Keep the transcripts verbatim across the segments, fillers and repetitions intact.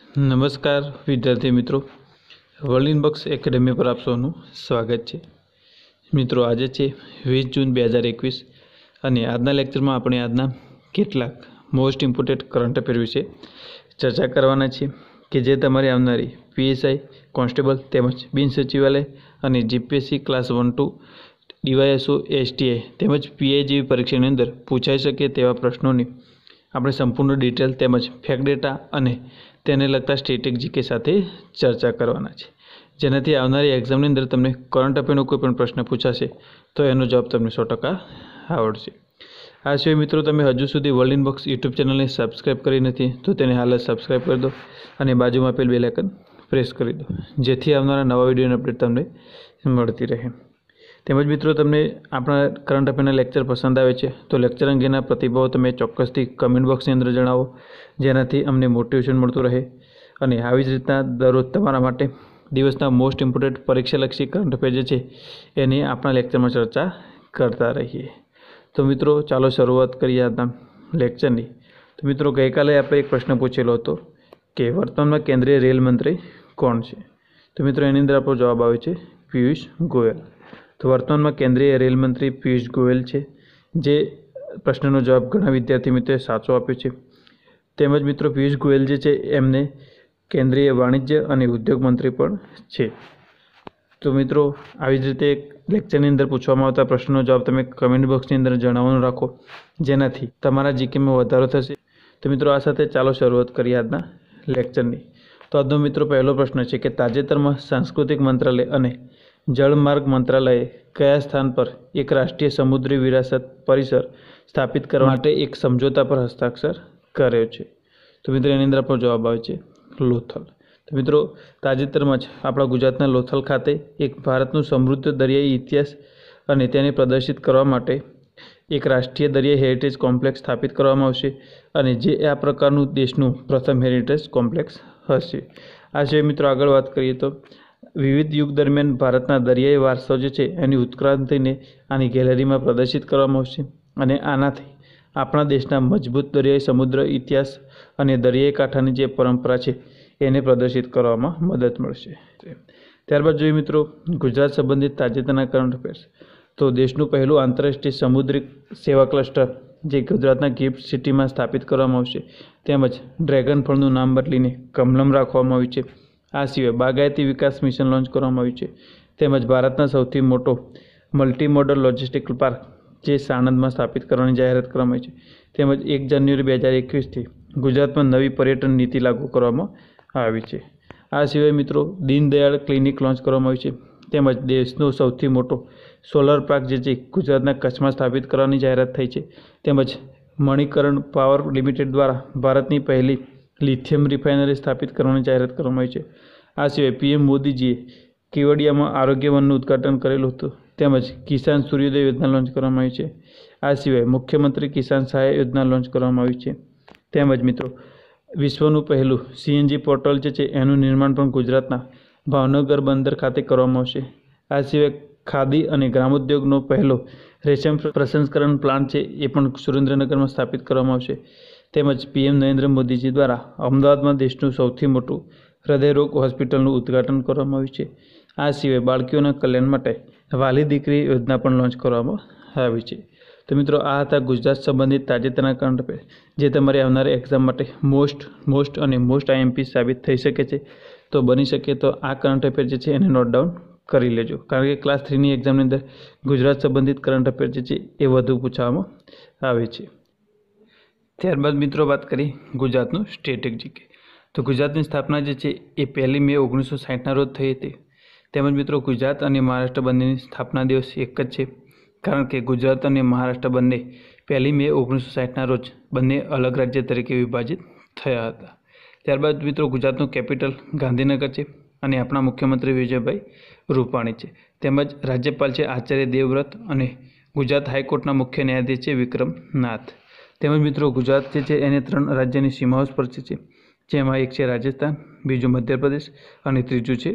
નમસ્કાર વિદ્યાર્થી મિત્રો, વર્લ્ડ ઇનબોક્સ એકેડેમી પર આપ સૌનું સ્વાગત છે। મિત્રો આજે છે વીસ જૂન બે હજાર એકવીસ અને આજના લેક્ચરમાં આપણે આજના કેટલાક મોસ્ટ ઇમ્પોર્ટન્ટ કરંટ અફેર વિશે ચર્ચા કરવાના છીએ કે જે તમારી આવનારી પીએસઆઈ, કોન્સ્ટેબલ તેમજ બિન સચિવાલય અને GPSC class one two DYSO, STI તેમજ પીઆઈ જેવી પરીક્ષાની અંદર પૂછાઈ શકે તેવા પ્રશ્નોની આપણે સંપૂર્ણ ડિટેલ તેમજ ફેક્ટ ડેટા અને તેને લગતા સ્ટેટિક જીકે સાથે ચર્ચા કરવાના છે, જેનાથી આવનારી એક્ઝામની અંદર તમને કરંટ અફેરનો કોઈ પણ પ્રશ્ન પૂછાશે તો એનો જવાબ તમને સો ટકા આવડશે। આ સિવાય મિત્રો, તમે હજુ સુધી વર્લ્ડ ઇનબોક્સ યુટ્યુબ ચેનલને સબસ્ક્રાઈબ કરી નથી તો તેને હાલ જ સબસ્ક્રાઈબ કરી દો અને બાજુમાં આપેલ બેલ આઇકન પ્રેસ કરી દો, જેથી આવનારા નવા વિડીયોની અપડેટ તમને મળતી રહે। તેમજ મિત્રો, તમને આપણા કરંટ અફેરના લેક્ચર પસંદ આવે છે તો લેક્ચર અંગેના પ્રતિભાવો તમે ચોક્કસથી કમેન્ટ બોક્સની અંદર જણાવો, જેનાથી અમને મોટિવેશન મળતું રહે અને આવી જ રીતના દરરોજ તમારા માટે દિવસના મોસ્ટ ઇમ્પોર્ટન્ટ પરીક્ષાલક્ષી કરંટ અફેર જે છે એની આપણા લેક્ચરમાં ચર્ચા કરતા રહીએ। તો મિત્રો, ચાલો શરૂઆત કરીએ આજના લેક્ચરની। તો મિત્રો, ગઈકાલે આપણે એક પ્રશ્ન પૂછેલો હતો કે વર્તમાનમાં કેન્દ્રીય રેલ મંત્રી કોણ છે? તો મિત્રો, એની અંદર આપણો જવાબ આવે છે પિયુષ ગોયલ। તો વર્તમાનમાં કેન્દ્રીય રેલ મંત્રી પિયુષ ગોયલ છે, જે પ્રશ્નનો જવાબ ઘણા વિદ્યાર્થી મિત્રોએ સાચો આપ્યો છે। તેમજ મિત્રો, પિયુષ ગોયલ જે છે એમને કેન્દ્રીય વાણિજ્ય અને ઉદ્યોગ મંત્રી પણ છે। તો મિત્રો, આવી જ રીતે લેક્ચરની અંદર પૂછવામાં આવતા પ્રશ્નનો જવાબ તમે કમેન્ટ બોક્સની અંદર જણાવવાનું રાખો, જેનાથી તમારા જીકેમાં વધારો થશે। તો મિત્રો, આ સાથે ચાલો શરૂઆત કરીએ આજના લેક્ચરની। તો આજનો મિત્રો પહેલો પ્રશ્ન છે કે તાજેતરમાં સાંસ્કૃતિક મંત્રાલય અને જળમાર્ગ મંત્રાલયે કયા સ્થાન પર એક રાષ્ટ્રીય સમુદ્રી વિરાસત પરિસર સ્થાપિત કરવા માટે એક સમજૂતા પર હસ્તાક્ષર કર્યો છે? તો મિત્રો, એની અંદર આપણો જવાબ આવે છે લોથલ। તો મિત્રો, તાજેતરમાં જ આપણા ગુજરાતના લોથલ ખાતે એક ભારતનું સમૃદ્ધ દરિયાઈ ઇતિહાસ અને તેને પ્રદર્શિત કરવા માટે એક રાષ્ટ્રીય દરિયાઈ હેરિટેજ કોમ્પ્લેક્સ સ્થાપિત કરવામાં આવશે અને જે આ પ્રકારનું દેશનું પ્રથમ હેરિટેજ કોમ્પ્લેક્સ હશે। આ સિવાય મિત્રો, આગળ વાત કરીએ તો વિવિધ યુગ દરમિયાન ભારતના દરિયાઈ વારસો જે છે એની ઉત્ક્રાંતિને આની ગેલેરીમાં પ્રદર્શિત કરવામાં આવશે અને આનાથી આપણા દેશના મજબૂત દરિયાઈ સમુદ્ર ઇતિહાસ અને દરિયાઈ કાંઠાની જે પરંપરા છે એને પ્રદર્શિત કરવામાં મદદ મળશે। ત્યારબાદ જોઈએ મિત્રો, ગુજરાત સંબંધિત તાજેતરના કરંટ અફેર્સ। તો દેશનું પહેલું આંતરરાષ્ટ્રીય સમુદ્રી સેવા ક્લસ્ટર જે ગુજરાતના ગિફ્ટ સિટીમાં સ્થાપિત કરવામાં આવશે, તેમજ ડ્રેગન ફળનું નામ બદલીને કમલમ રાખવામાં આવ્યું છે। આ સિવાય બાગાયતી વિકાસ મિશન લોન્ચ કરવામાં આવ્યું છે, તેમજ ભારતના સૌથી મોટો મલ્ટી મોડલ લોજિસ્ટિક પાર્ક જે સાણંદમાં સ્થાપિત કરવાની જાહેરાત કરવામાં આવી છે, તેમજ એક જાન્યુઆરી બે હજાર એકવીસથી ગુજરાતમાં નવી પર્યટન નીતિ લાગુ કરવામાં આવી છે। આ સિવાય મિત્રો, દીનદયાળ ક્લિનિક લોન્ચ કરવામાં આવી છે, તેમજ દેશનો સૌથી મોટો સોલર પાર્ક જે છે ગુજરાતના કચ્છમાં સ્થાપિત કરવાની જાહેરાત થઈ છે, તેમજ મણિકરણ પાવર લિમિટેડ દ્વારા ભારતની પહેલી લિથિયમ રિફાઇનરી સ્થાપિત કરવાની જાહેરાત કરવામાં આવી છે। આ સિવાય પીએમ મોદીજીએ કેવડિયામાં આરોગ્ય વનનું ઉદ્ઘાટન કરેલું હતું, તેમજ કિસાન સૂર્યોદય યોજના લોન્ચ કરવામાં આવી છે। આ સિવાય મુખ્યમંત્રી કિસાન સહાય યોજના લોન્ચ કરવામાં આવી છે, તેમજ મિત્રો વિશ્વનું પહેલું સીએનજી પોર્ટલ જે છે એનું નિર્માણ પણ ગુજરાતના ભાવનગર બંદર ખાતે કરવામાં આવશે। આ સિવાય ખાદી અને ગ્રામોદ્યોગનો પહેલો રેશમ પ્રસંસ્કરણ પ્લાન્ટ છે એ પણ સુરેન્દ્રનગરમાં સ્થાપિત કરવામાં આવશે, તેમજ પીએમ નરેન્દ્ર મોદીજી દ્વારા અમદાવાદમાં દેશનું સૌથી મોટું હૃદયરોગ હોસ્પિટલનું ઉદ્ઘાટન કરવામાં આવ્યું છે। આ સિવાય બાળકીઓના કલ્યાણ માટે વાલી દીકરી યોજના પણ લોન્ચ કરવામાં આવી છે। તો મિત્રો, આ હતા ગુજરાત સંબંધિત તાજેતરના કરંટ અફેર જે તમારી આવનારી એક્ઝામ માટે મોસ્ટ મોસ્ટ અને મોસ્ટ આઈએમપી સાબિત થઈ શકે છે। તો બની શકે તો આ કરંટ અફેર જે છે એને નોટ ડાઉન કરી લેજો, કારણ કે ક્લાસ થ્રીની એક્ઝામની અંદર ગુજરાત સંબંધિત કરંટ અફેર જે છે એ વધુ પૂછવામાં આવે છે। ત્યારબાદ મિત્રો વાત કરીએ ગુજરાતનું સ્ટેટિક જીકે। તો ગુજરાતની સ્થાપના જે છે એ પહેલી મે ઓગણીસો સાઠના રોજ થઈ હતી, તેમજ મિત્રો ગુજરાત અને મહારાષ્ટ્ર બંનેની સ્થાપના દિવસ એક જ છે, કારણ કે ગુજરાત અને મહારાષ્ટ્ર બંને પહેલી મે ઓગણીસો સાઠના રોજ બંને અલગ રાજ્ય તરીકે વિભાજિત થયા હતા। ત્યારબાદ મિત્રો, ગુજરાતનું કેપિટલ ગાંધીનગર છે અને આપણા મુખ્યમંત્રી વિજયભાઈ રૂપાણી છે, તેમજ રાજ્યપાલ છે આચાર્ય દેવવ્રત અને ગુજરાત હાઈકોર્ટના મુખ્ય ન્યાયાધીશ છે વિક્રમ નાથ। તેમજ મિત્રો, ગુજરાત જે છે એને ત્રણ રાજ્યની સીમાઓ સ્પર્શે છે, જેમાં એક છે રાજસ્થાન, બીજું મધ્યપ્રદેશ અને ત્રીજું છે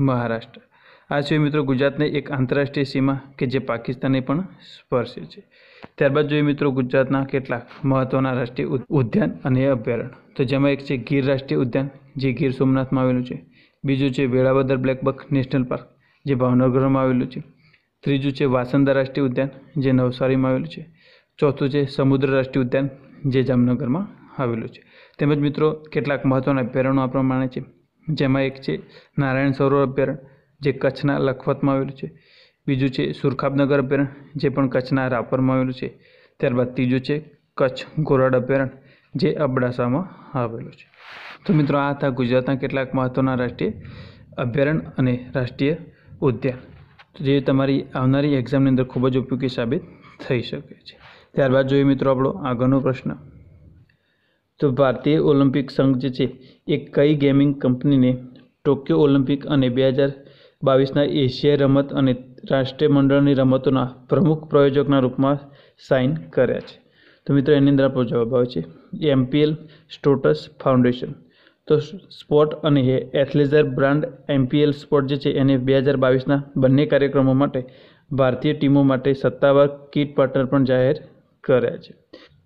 મહારાષ્ટ્ર। આ સિવાય મિત્રો, ગુજરાતને એક આંતરરાષ્ટ્રીય સીમા કે જે પાકિસ્તાનને પણ સ્પર્શે છે। ત્યારબાદ જોઈએ મિત્રો ગુજરાતના કેટલાક મહત્વના રાષ્ટ્રીય ઉદ્યાન અને અભયારણ્ય, તો જેમાં એક છે ગીર રાષ્ટ્રીય ઉદ્યાન, જે ગીર સોમનાથમાં આવેલું છે. બીજું છે Velavadar black buck national park, જે ભાવનગરમાં આવેલું છે. ત્રીજું છે વાસંદા રાષ્ટ્રીય ઉદ્યાન, જે નવસારીમાં આવેલું છે. ચોથું છે સમુદ્ર રાષ્ટ્રીય ઉદ્યાન, જે જામનગરમાં આવેલું છે. તેમજ મિત્રો કેટલાક મહત્વના અભયારણ્યો આ પ્રમાણે છે, જેમાં એક છે નારાયણ સરોવર અભયારણ્ય, જે કચ્છના લખપતમાં આવેલું છે. બીજું છે સુરખાબનગર અભયારણ્ય, જે પણ કચ્છના રાપરમાં આવેલું છે. ત્યારબાદ ત્રીજું છે કચ્છ ઘોરાડ અભયારણ્ય, જે અબડાસામાં આવેલું છે. તો મિત્રો આ હતા ગુજરાતના કેટલાક મહત્વના રાષ્ટ્રીય અભયારણ્ય અને રાષ્ટ્રીય ઉદ્યાન, જે તમારી આવનારી એક્ઝામની અંદર ખૂબ જ ઉપયોગી સાબિત થઈ શકે છે. ત્યારબાદ જોઈએ મિત્રો આપણો આગળનો પ્રશ્ન. તો ભારતીય ઓલિમ્પિક સંઘ જે છે એ કઈ ગેમિંગ કંપનીને ટોક્યો ઓલિમ્પિક અને બે હજાર બાવીસના એશિયાઈ રમત અને રાષ્ટ્રીય મંડળની રમતોના પ્રમુખ પ્રયોજકના રૂપમાં સાઇન કર્યા છે? તો મિત્રો એની અંદર આપણો જવાબ આવે છે એમપીએલ સ્ટોટસ ફાઉન્ડેશન. તો સ્પોર્ટ અને એથ્લેઝર બ્રાન્ડ એમપીએલ સ્પોર્ટ જે છે એને બે હજાર બાવીસના બંને કાર્યક્રમો માટે ભારતીય ટીમો માટે સત્તાવાર કિટ પાર્ટનર પણ જાહેર કર્યા છે.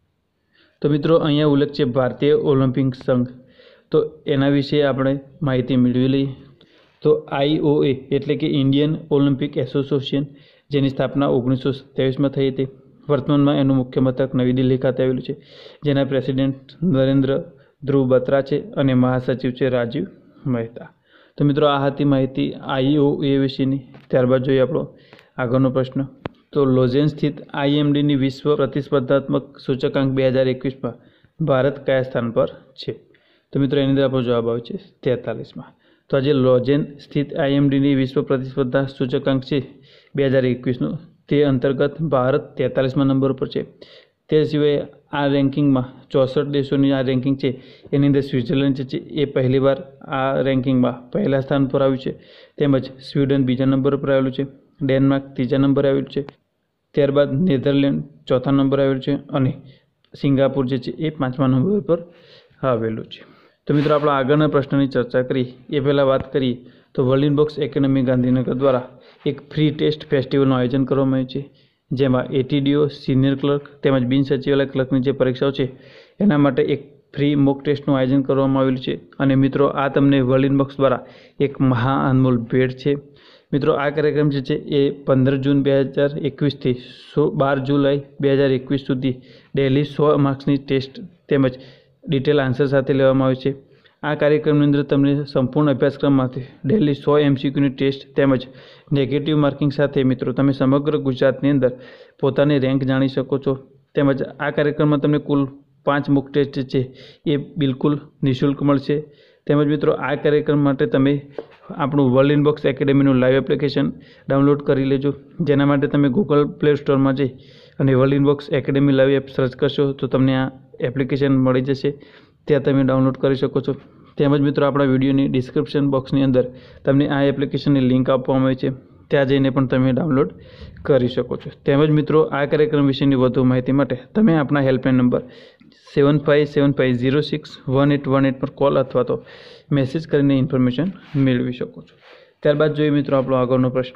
તો મિત્રો અહીંયા ઉલ્લેખ છે ભારતીય ઓલિમ્પિક સંઘ, તો એના વિશે આપણે માહિતી મેળવી લઈએ. તો આઈઓએ એટલે કે ઇન્ડિયન ઓલિમ્પિક એસોસિએશન, જેની સ્થાપના ઓગણીસો સત્યાવીસમાં થઈ હતી. વર્તમાનમાં એનું મુખ્ય મથક નવી દિલ્હી ખાતે આવેલું છે, જેના પ્રેસિડેન્ટ નરેન્દ્ર ધ્રુવ બત્રા છે અને મહાસચિવ છે રાજીવ મહેતા. તો મિત્રો આ હતી માહિતી આઈઓએ વિશેની. ત્યારબાદ જોઈએ આપણો આગળનો પ્રશ્ન. તો લોઝેન સ્થિત આઈએમડીની વિશ્વ પ્રતિસ્પર્ધાત્મક સૂચકાંક બે હજાર એકવીસમાં ભારત કયા સ્થાન પર છે? તો મિત્રો એની અંદર આપણો જવાબ આવે છે તેતાલીસમાં. તો આજે લોઝેન સ્થિત આઈએમડીની વિશ્વ પ્રતિસ્પર્ધા સૂચકાંક છે બે હજાર એકવીસનું, તે અંતર્ગત ભારત તેતાલીસમાં નંબર પર છે. તે સિવાય આ રેન્કિંગમાં ચોસઠ દેશોની આ રેન્કિંગ છે, એની અંદર સ્વિટ્ઝરલેન્ડ જે છે એ પહેલીવાર આ રેન્કિંગમાં પહેલા સ્થાન પર આવ્યું છે. તેમજ સ્વીડન બીજા નંબર પર આવેલું છે, ડેનમાર્ક ત્રીજા નંબરે આવેલું છે, ત્યારબાદ નેધરલેન્ડ ચોથા નંબરે આવેલું છે અને સિંગાપુર જે છે એ પાંચમા નંબર પર આવેલું છે. તો મિત્રો આપણા આગળના પ્રશ્નની ચર્ચા કરી એ પહેલાં વાત કરીએ તો વર્લ્ડ બોક્સ એકેડમી ગાંધીનગર દ્વારા એક ફ્રી ટેસ્ટ ફેસ્ટિવલનું આયોજન કરવામાં આવ્યું છે, જેમાં એટીડીઓ, સિનિયર ક્લર્ક તેમજ બિન સચિવાલય ક્લર્કની જે પરીક્ષાઓ છે એના માટે એક ફ્રી મોક ટેસ્ટનું આયોજન કરવામાં આવેલું છે. અને મિત્રો આ તમને વર્લ્ડ બોક્સ દ્વારા એક મહા અનમોલ ભેટ છે. મિત્રો આ કાર્યક્રમ જે છે એ પંદર જૂન બે હજાર એકવીસથી સો બાર જુલાઈ બે હજાર એકવીસ સુધી ડેલી સો માર્ક્સની ટેસ્ટ તેમજ ડિટેલ આન્સર સાથે લેવામાં આવે છે. આ કાર્યક્રમની અંદર તમને સંપૂર્ણ અભ્યાસક્રમમાંથી ડેલી સો એમસીક્યુની ટેસ્ટ તેમજ નેગેટિવ માર્કિંગ સાથે મિત્રો તમે સમગ્ર ગુજરાતની અંદર પોતાની રેન્ક જાણી શકો છો. તેમજ આ કાર્યક્રમમાં તમને કુલ પાંચ મુક ટેસ્ટ છે એ બિલકુલ નિઃશુલ્ક મળશે. તેમજ મિત્રો આ કાર્યક્રમ માટે તમે આપણું વર્લ્ડ બોક્સ એકેડેમીનું લાઈવ એપ્લિકેશન ડાઉનલોડ કરી લેજો, જેના માટે તમે ગૂગલ પ્લે સ્ટોરમાં જઈ અને world box academy live app search કરશો તો તમને આ એપ્લિકેશન મળી જશે, ત્યાં તમે ડાઉનલોડ કરી શકો છો. તેમજ મિત્રો આપણા વિડીયોની ડિસ્ક્રિપ્શન બોક્સની અંદર તમને આ એપ્લિકેશનની લિંક આપવામાં આવી છે, ત્યાં જઈને પણ તમે ડાઉનલોડ કરી શકો છો. તેમજ મિત્રો આ કાર્યક્રમ વિશેની વધુ માહિતી માટે તમે આપણા helpline number seven five seven five zero six one eight one eight પર કોલ અથવા તો મેસેજ કરીને ઇન્ફોર્મેશન મેળવી શકો છો. ત્યારબાદ જોઈએ મિત્રો આપણો આગળનો પ્રશ્ન.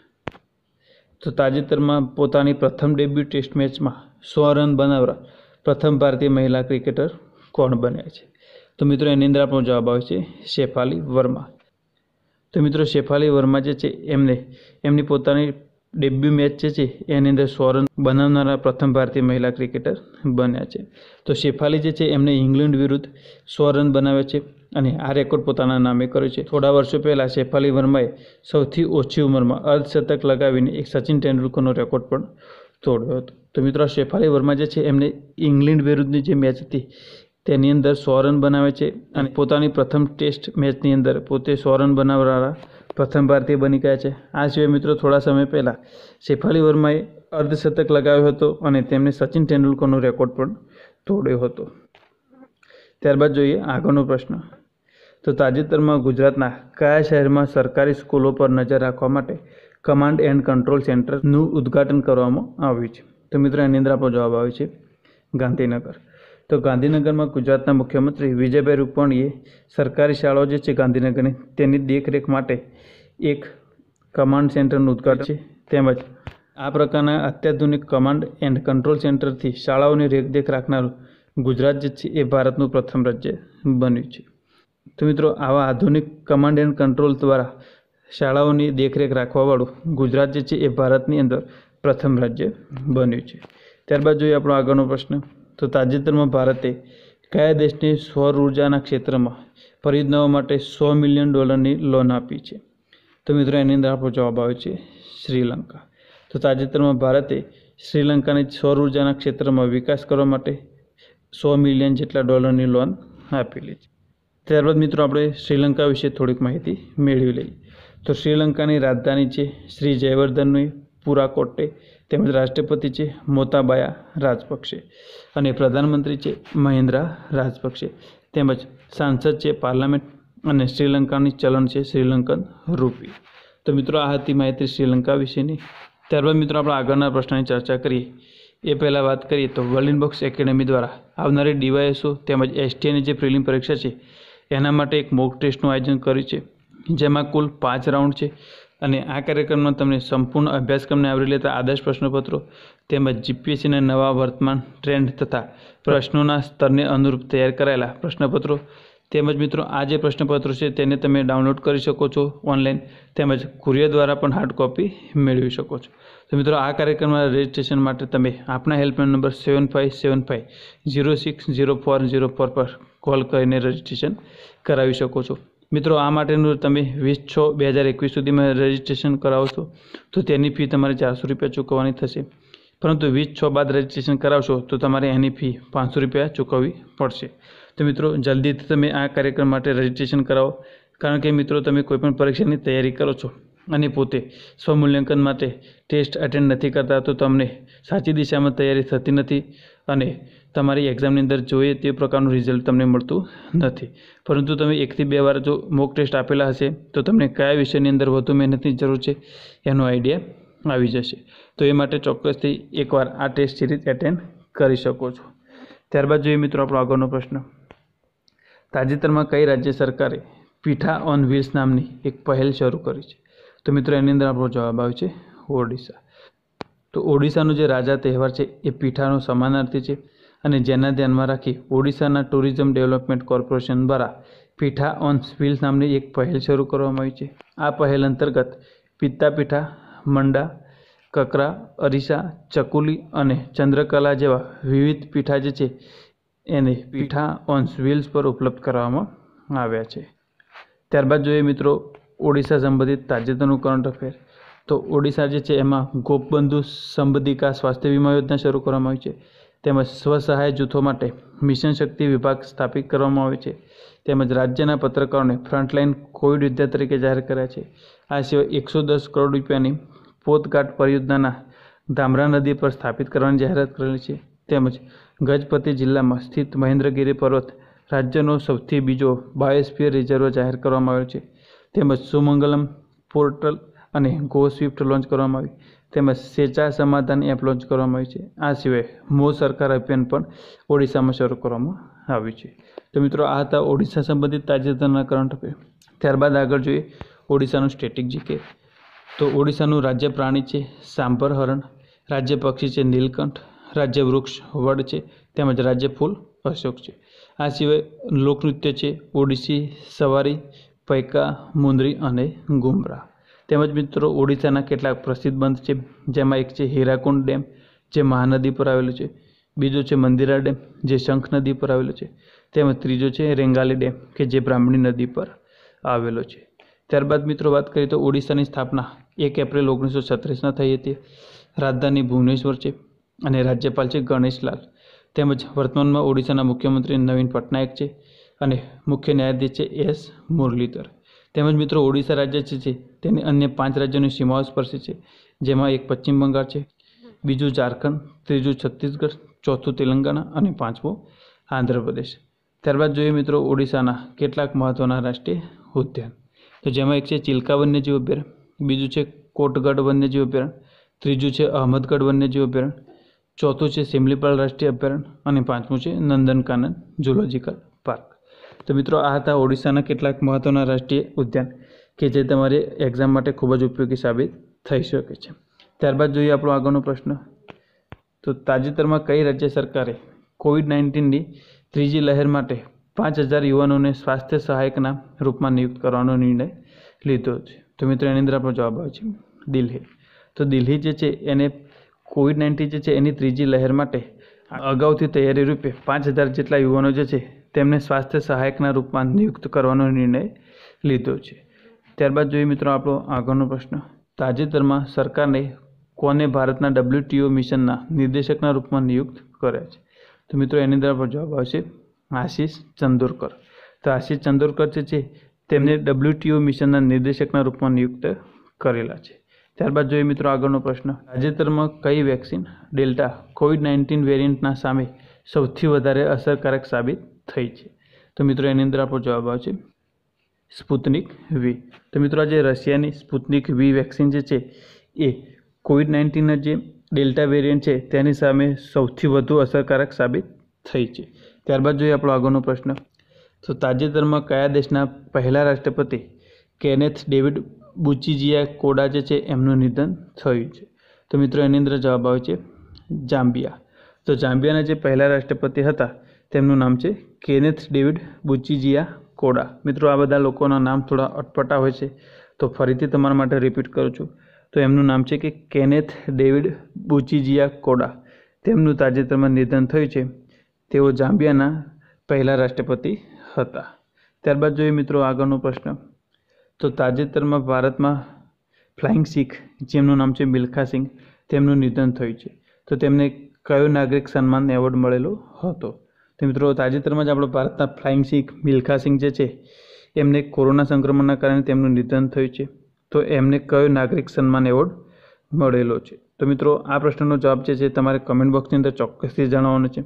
તો તાજેતરમાં પોતાની પ્રથમ ડેબ્યુ ટેસ્ટ મેચમાં સો રન બનાવનાર પ્રથમ ભારતીય મહિલા ક્રિકેટર કોણ બન્યા છે? તો મિત્રો એની અંદર આપણો જવાબ આવે છે શેફાલી વર્મા. તો મિત્રો શેફાલી વર્મા જે છે એમને એમની પોતાની ડેબ્યુ મેચ જે છે એની અંદર સો રન બનાવનારા પ્રથમ ભારતીય મહિલા ક્રિકેટર બન્યા છે. તો શેફાલી જે છે એમને ઇંગ્લેન્ડ વિરુદ્ધ સો રન બનાવ્યા છે અને આ રેકોર્ડ પોતાના નામે કર્યો છે. થોડા વર્ષો પહેલાં શેફાલી વર્માએ સૌથી ઓછી ઉંમરમાં અર્ધશતક લગાવીને એક સચિન તેંડુલકરનો રેકોર્ડ પણ તોડ્યો હતો. તો મિત્રો શેફાલી વર્મા જે છે એમને ઇંગ્લેન્ડ વિરુદ્ધની જે મેચ હતી તેની અંદર સો રન બનાવે છે અને પોતાની પ્રથમ ટેસ્ટ મેચની અંદર પોતે સો રન બનાવનારા પ્રથમ ભારતીય બની ગયા છે. આ સિવાય મિત્રો થોડા સમય પહેલાં શેફાલી વર્માએ અર્ધશતક લગાવ્યો હતો અને તેમને સચિન તેંડુલકરનો રેકોર્ડ પણ તોડ્યો હતો. ત્યારબાદ જોઈએ આગળનો પ્રશ્ન. તો તાજેતરમાં ગુજરાતના કયા શહેરમાં સરકારી સ્કૂલો પર નજર રાખવા માટે કમાન્ડ એન્ડ કંટ્રોલ સેન્ટરનું ઉદ્ઘાટન કરવામાં આવ્યું છે? તો મિત્રો એની અંદર આપણો જવાબ આવે છે ગાંધીનગર. તો ગાંધીનગરમાં ગુજરાતના મુખ્યમંત્રી વિજયભાઈ રૂપાણીએ સરકારી શાળાઓ જે છે ગાંધીનગરની તેની દેખરેખ માટે એક કમાન્ડ સેન્ટરનું ઉદ્ઘાટન છે. તેમજ આ પ્રકારના અત્યાધુનિક કમાન્ડ એન્ડ કંટ્રોલ સેન્ટરથી શાળાઓની રેખદેખ રાખનારું ગુજરાત જે છે એ ભારતનું પ્રથમ રાજ્ય બન્યું છે. તો મિત્રો આવા આધુનિક કમાન્ડ એન્ડ કંટ્રોલ દ્વારા શાળાઓની દેખરેખ રાખવાવાળું ગુજરાત જે છે એ ભારતની અંદર પ્રથમ રાજ્ય બન્યું છે. ત્યારબાદ જોઈએ આપણો આગળનો પ્રશ્ન. તો તાજેતરમાં ભારતે કયા દેશને સૌર ઉર્જાના ક્ષેત્રમાં પરિયોજનાઓ માટે સો મિલિયન ડોલરની લોન આપી છે? તો મિત્રો એની અંદર આપણો જવાબ આવે છે શ્રીલંકા. તો તાજેતરમાં ભારતે શ્રીલંકાની સૌર ઉર્જાના ક્ષેત્રમાં વિકાસ કરવા માટે સો મિલિયન જેટલા ડોલરની લોન આપેલી છે. ત્યારબાદ મિત્રો આપણે શ્રીલંકા વિશે થોડીક માહિતી મેળવી લઈએ. તો શ્રીલંકાની રાજધાની છે શ્રી જયવર્ધનની પુરાકોટ્ટે, તેમજ રાષ્ટ્રપતિ છે મોતાબાયા રાજપક્ષે અને પ્રધાનમંત્રી છે મહિન્દ્રા રાજપક્ષે, તેમજ સાંસદ છે પાર્લામેન્ટ અને શ્રીલંકાની ચલણ છે શ્રીલંકન રૂપી. તો મિત્રો આ હતી માહિતી શ્રીલંકા વિશેની. ત્યારબાદ મિત્રો આપણે આગળના પ્રશ્નની ચર્ચા કરીએ એ પહેલાં વાત કરીએ તો વર્લ્ડ બુક્સ એકેડેમી દ્વારા આવનારી ડીવાયએસઓ તેમજ એસટીએની જે પ્રિલિમ પરીક્ષા છે એના માટે એક મોક ટેસ્ટનું આયોજન કર્યું છે, જેમાં કુલ પાંચ રાઉન્ડ છે અને આ કાર્યક્રમમાં તમને સંપૂર્ણ અભ્યાસક્રમને આવરી લેતા આદર્શ પ્રશ્નપત્રો તેમજ જીપીએસસીના નવા વર્તમાન ટ્રેન્ડ તથા પ્રશ્નોના સ્તરને અનુરૂપ તૈયાર કરાયેલા પ્રશ્નપત્રો તેમજ મિત્રો આ જે પ્રશ્નપત્રો છે તેને તમે ડાઉનલોડ કરી શકો છો ઓનલાઈન, તેમજ કુરિયર દ્વારા પણ હાર્ડ કોપી મેળવી શકો છો. તો મિત્રો આ કાર્યક્રમના રજિસ્ટ્રેશન માટે તમે આપણા helpline number seven five seven five zero six zero four zero four પર કોલ કરીને રજિસ્ટ્રેશન કરાવી શકો છો. મિત્રો આ માટેનું તમે વીસ છ બે હજાર એકવીસ સુધીમાં રજિસ્ટ્રેશન કરાવશો તો તેની ફી તમારે ચારસો રૂપિયા ચૂકવવાની થશે, પરંતુ વીસ છ બાદ રજિસ્ટ્રેશન કરાવશો તો તમારે એની ફી પાંચસો રૂપિયા ચૂકવવી પડશે. તો મિત્રો જલ્દીથી તમે આ કાર્યક્રમ માટે રજિસ્ટ્રેશન કરાવો, કારણ કે મિત્રો તમે કોઈપણ પરીક્ષાની તૈયારી કરો છો અને પોતે સ્વમૂલ્યાંકન માટે ટેસ્ટ અટેન્ડ નથી કરતા તો તમને સાચી દિશામાં તૈયારી થતી નથી અને તમારી એક્ઝામની અંદર જોઈએ તે પ્રકારનું રિઝલ્ટ તમને મળતું નથી. પરંતુ તમે એકથી બે વાર જો મોક ટેસ્ટ આપેલા હશે તો તમને કયા વિષયની અંદર વધુ મહેનતની જરૂર છે એનો આઈડિયા આવી જશે. તો એ માટે ચોક્કસથી એકવાર આ ટેસ્ટ સિરીઝ એટેન્ડ કરી શકો છો. ત્યારબાદ જોઈએ મિત્રો આપણો આગળનો પ્રશ્ન. તાજેતરમાં કઈ રાજ્ય સરકારે પીઠા ઓન વ્હીલ્સ નામની એક પહેલ શરૂ કરી છે? તો મિત્રો એની અંદર આપણો જવાબ આવે છે ઓડિશા. તો ઓડિશાનો જે રાજા તહેવાર છે એ પીઠાનો સમાનાર્થી છે અને જેના ધ્યાનમાં રાખી ઓડિશાના ટુરિઝમ ડેવલપમેન્ટ કોર્પોરેશન દ્વારા પીઠા ઓન વ્હીલ્સ નામની એક પહેલ શરૂ કરવામાં આવી છે. આ પહેલ અંતર્ગત પિત્તા પીઠા, મંડા, કકરા, અરીસા, ચકુલી અને ચંદ્રકલા જેવા વિવિધ પીઠા જે છે એને પીઠા ઓન વ્હીલ્સ પર ઉપલબ્ધ કરવામાં આવ્યા છે. ત્યારબાદ જોઈએ મિત્રો ઓડિશા સંબંધિત તાજેતરનું કરંટ અફેર. તો ઓડિશા જે છે એમાં ગોપબંધુ સંબંધિકા સ્વાસ્થ્ય વીમા યોજના શરૂ કરવામાં આવી છે, તેમજ સ્વસહાય જૂથો માટે મિશન શક્તિ વિભાગ સ્થાપિત કરવામાં આવે છે, તેમજ રાજ્યના પત્રકારોને ફ્રન્ટલાઇન કોવિડ યોદ્ધા તરીકે જાહેર કર્યા છે. આ સિવાય એકસો દસ કરોડ રૂપિયાની પોતઘાટ પરિયોજનાના ધામરા નદી પર સ્થાપિત કરવાની જાહેરાત કરેલી છે, તેમજ ગજપતિ જિલ્લામાં સ્થિત મહેન્દ્રગીરી પર્વત રાજ્યનો સૌથી બીજો બાયોસ્ફિયર રિઝર્વ જાહેર કરવામાં આવ્યો છે, તેમજ સુમંગલમ પોર્ટલ અને ગો સ્વિફ્ટ લોન્ચ કરવામાં આવી, તેમજ સેચા સમાધાન એપ લોન્ચ કરવામાં આવી છે. આ સિવાય મો સરકાર અભિયાન પણ ઓડિશામાં શરૂ કરવામાં આવ્યું છે. તો મિત્રો આ હતા ઓડિશા સંબંધિત તાજેતરના કરંટ અફેર. ત્યારબાદ આગળ જોઈએ ઓડિશાનું સ્ટેટિક જીકે. તો ઓડિશાનું રાજ્ય પ્રાણી છે સાંભર હરણ, રાજ્ય પક્ષી છે નીલકંઠ, રાજ્ય વૃક્ષ વડ છે, તેમજ રાજ્ય ફૂલ અશોક છે. આ સિવાય લોકનૃત્ય છે ઓડિસી, સવારી, પૈકા, મુંદરી અને ગુમરા. તેમજ મિત્રો ઓડિશાના કેટલાક પ્રસિદ્ધ બંધ છે, જેમાં એક છે હીરાકુંડ ડેમ જે મહાનદી પર આવેલું છે, બીજો છે મંદિરા ડેમ જે શંખ નદી પર આવેલો છે, તેમજ ત્રીજો છે રેંગાલી ડેમ કે જે બ્રાહ્મણી નદી પર આવેલો છે. ત્યારબાદ મિત્રો વાત કરીએ તો ઓડિશાની સ્થાપના એક એપ્રિલ ઓગણીસો છત્રીસના થઈ હતી. રાજધાની ભુવનેશ્વર છે અને રાજ્યપાલ છે ગણેશલાલ, તેમજ વર્તમાનમાં ઓડિશાના મુખ્યમંત્રી નવીન પટનાયક છે અને મુખ્ય ન્યાયાધીશ છે એસ મુરલીધર. તેમજ મિત્રો ઓડિશા રાજ્ય છે તેની અન્ય પાંચ રાજ્યોની સીમાઓ સ્પર્શે છે, જેમાં એક પશ્ચિમ બંગાળ છે, બીજું ઝારખંડ, ત્રીજું છત્તીસગઢ, ચોથું તેલંગાણા અને પાંચમું આંધ્રપ્રદેશ. ત્યારબાદ જોઈએ મિત્રો ઓડિશાના કેટલાક મહત્ત્વના રાષ્ટ્રીય ઉદ્યાન. તો જેમાં એક છે ચિલ્કા વન્યજીવ અભયારણ્ય, બીજું છે કોટગઢ વન્યજીવ અભયારણ્ય, ત્રીજું છે અહમદગઢ વન્યજીવ અભયારણ્ય, ચોથું છે સિમલીપાલ રાષ્ટ્રીય અભયારણ્ય અને પાંચમું છે નંદનકાનન ઝૂલોજિકલ પાર્ક. તો મિત્રો આ હતા ઓડિશાના કેટલાક મહત્ત્વના રાષ્ટ્રીય ઉદ્યાન કે જે તમારી એક્ઝામ માટે ખૂબ જ ઉપયોગી સાબિત થઈ શકે છે. ત્યારબાદ જોઈએ આપણો આગળનો પ્રશ્ન. તો તાજેતરમાં કઈ રાજ્ય સરકારે કોવિડ નાઇન્ટીનની ત્રીજી લહેર માટે પાંચ હજાર યુવાનોને સ્વાસ્થ્ય સહાયકના રૂપમાં નિયુક્ત કરવાનો નિર્ણય લીધો છે? તો મિત્રો એની અંદર આપણો જવાબ આવે છે દિલ્હી. તો દિલ્હી જે છે એને કોવિડ નાઇન્ટીન જે છે એની ત્રીજી લહેર માટે અગાઉથી તૈયારી રૂપે પાંચ હજાર જેટલા યુવાનો જે છે તેમને સ્વાસ્થ્ય સહાયકના રૂપમાં નિયુક્ત કરવાનો નિર્ણય લીધો છે. ત્યારબાદ જોઈએ મિત્રો આપણો આગળનો પ્રશ્ન. તાજેતરમાં સરકારને કોને ભારતના ડબલ્યુટીઓ મિશનના નિર્દેશકના રૂપમાં નિયુક્ત કર્યા છે? તો મિત્રો એની અંદર આપણો જવાબ આવશે આશીષ ચંદોરકર. તો આશીષ ચંદોરકર જે છે તેમને ડબલ્યુટીઓ મિશનના નિર્દેશકના રૂપમાં નિયુક્ત કરેલા છે. ત્યારબાદ જોઈએ મિત્રો આગળનો પ્રશ્ન. તાજેતરમાં કઈ વેક્સિન ડેલ્ટા કોવિડ નાઇન્ટીન વેરિયન્ટના સામે સૌથી વધારે અસરકારક સાબિત થઈ છે? તો મિત્રો એની અંદર આપણો જવાબ આવશે સ્પુતનિક વી. તો મિત્રો આજે રશિયાની સ્પુતનિક વી વેક્સિન જે છે એ કોવિડ નાઇન્ટીનના જે ડેલ્ટા વેરિયન્ટ છે તેની સામે સૌથી વધુ અસરકારક સાબિત થઈ છે. ત્યારબાદ જોઈએ આપણો આગળનો પ્રશ્ન. તો તાજેતરમાં કયા દેશના પહેલા રાષ્ટ્રપતિ કેનેથ ડેવિડ બુચીજીયા કોડા જે છે એમનું નિધન થયું છે? તો મિત્રો એની અંદર જવાબ આવે છે જામ્બિયા. તો જામ્બિયાના જે પહેલા રાષ્ટ્રપતિ હતા તેમનું નામ છે કેનેથ ડેવિડ બુચીજીયા કોડા. મિત્રો આ બધા લોકોના નામ થોડા અટપટા હોય છે, તો ફરીથી તમારા માટે રિપીટ કરું છું. તો એમનું નામ છે કે કેનેથ ડેવિડ બુચીજીયા કોડા. તેમનું તાજેતરમાં નિધન થયું છે. તેઓ જામ્બિયાના પહેલા રાષ્ટ્રપતિ હતા. ત્યારબાદ જોઈએ મિત્રો આગળનો પ્રશ્ન. તો તાજેતરમાં ભારતમાં ફ્લાઇંગ શીખ જેમનું નામ છે મિલ્ખા સિંઘ તેમનું નિધન થયું છે. તો તેમને કયો નાગરિક સન્માન એવોર્ડ મળેલો હતો? તો મિત્રો તાજેતરમાં જ આપણો ભારતના ફ્લાઇંગ શીખ મિલ્ખા સિંઘ જે છે એમને કોરોના સંક્રમણના કારણે તેમનું નિધન થયું છે. તો એમને કયો નાગરિક સન્માન એવોર્ડ મળેલો છે? તો મિત્રો આ પ્રશ્નનો જવાબ જે છે તમારે કમેન્ટ બોક્સની અંદર ચોક્કસથી જણાવવાનો છે,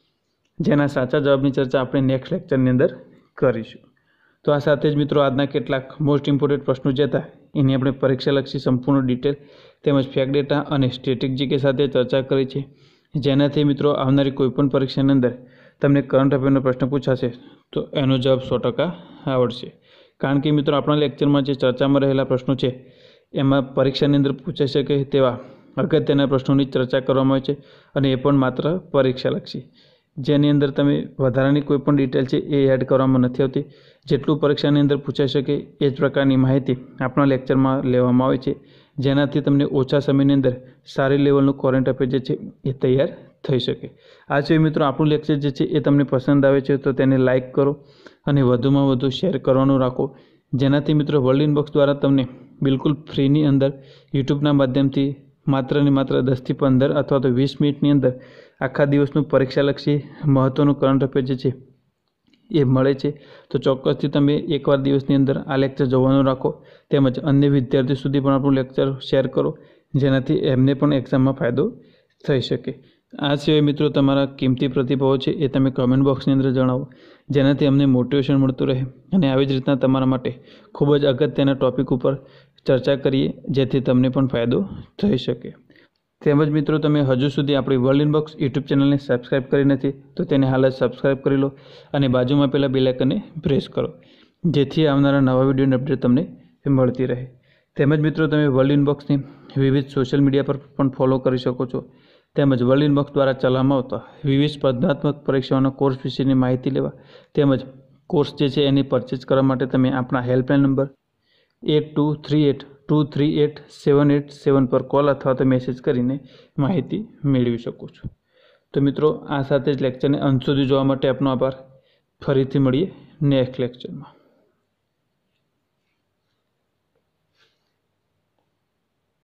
જેના સાચા જવાબની ચર્ચા આપણે નેક્સ્ટ લેક્ચરની અંદર કરીશું. તો આ સાથે જ મિત્રો આજના કેટલાક મોસ્ટ ઇમ્પોર્ટન્ટ પ્રશ્નો જે હતા એની આપણે પરીક્ષાલક્ષી સંપૂર્ણ ડિટેલ તેમજ ફેક્ટ ડેટા અને સ્ટેટિક જીકે સાથે ચર્ચા કરી છે, જેનાથી મિત્રો આવનારી કોઈપણ પરીક્ષાની અંદર તમને કરંટ અફેરનો પ્રશ્ન પૂછાશે તો એનો જવાબ સો ટકા આવડશે. કારણ કે મિત્રો આપણા લેક્ચરમાં જે ચર્ચામાં રહેલા પ્રશ્નો છે એમાં પરીક્ષાની અંદર પૂછાઈ શકે તેવા અગત્યના પ્રશ્નોની ચર્ચા કરવામાં આવે છે, અને એ પણ માત્ર પરીક્ષાલક્ષી, જેની અંદર તમે વધારાની કોઈ પણ ડિટેલ છે એ એડ કરવામાં નથી આવતી. જેટલું પરીક્ષાની અંદર પૂછાઈ શકે એ જ પ્રકારની માહિતી આપણા લેક્ચરમાં લેવામાં આવે છે, જેનાથી તમને ઓછા સમયની અંદર સારી લેવલનું કરંટ અફેર જે છે એ તૈયાર થઈ શકે. આ સિવાય મિત્રો આપણું લેક્ચર જે છે એ તમને પસંદ આવે છે તો તેને લાઇક કરો અને વધુમાં વધુ શેર કરવાનું રાખો, જેનાથી મિત્રો વર્લ્ડ ઇનબોક્સ દ્વારા તમને બિલકુલ ફ્રીની અંદર યુટ્યુબના માધ્યમથી માત્ર ને માત્ર દસથી પંદર અથવા તો વીસ મિનિટની અંદર આખા દિવસનું પરીક્ષાલક્ષી મહત્ત્વનું કરંટ અફેર જે છે એ મળે છે. તો ચોક્કસથી તમે એકવાર દિવસની અંદર આ લેક્ચર જોવાનું રાખો, તેમજ અન્ય વિદ્યાર્થીઓ સુધી પણ આપણું લેક્ચર શેર કરો, જેનાથી એમને પણ એક્ઝામમાં ફાયદો થઈ શકે. આ સિવાય મિત્રો તમારા કિંમતી પ્રતિભાવો છે એ તમે કમેન્ટ બોક્સની અંદર જણાવો, જેનાથી અમને મોટિવેશન મળતું રહે અને આવી જ રીતના તમારા માટે ખૂબ જ અગત્યના ટૉપિક ઉપર ચર્ચા કરીએ, જેથી તમને પણ ફાયદો થઈ શકે. તેમજ મિત્રો તમે હજુ સુધી આપણી વર્લ્ડ ઇનબોક્સ યુટ્યુબ ચેનલને સબસ્ક્રાઇબ કરી નથી તો તેને હાલ જ સબસ્ક્રાઇબ કરી લો અને બાજુમાં પેલા બેલ આઇકનને પ્રેસ કરો, જેથી આવનારા નવા વિડીયોની અપડેટ તમને મળતી રહે. તેમજ મિત્રો તમે વર્લ્ડ ઇનબોક્સને વિવિધ સોશિયલ મીડિયા પર પણ ફોલો કરી શકો છો, તેમજ વર્લ્ડ ઇનબોક્સ દ્વારા ચલાવવામાં આવતા વિવિધ સ્પર્ધાત્મક પરીક્ષાઓના કોર્સ વિશેની માહિતી લેવા તેમજ કોર્સ જે છે એની પરચેસ કરવા માટે તમે આપણા helpline number eight two three eight two three eight seven eight seven પર કોલ અથવા તો મેસેજ કરીને માહિતી મેળવી શકો છો. તો મિત્રો આ સાથે જ લેક્ચરને અંત સુધી જોવા માટે આપનો આભાર. ફરીથી મળીએ નેક્સ્ટ લેક્ચરમાં.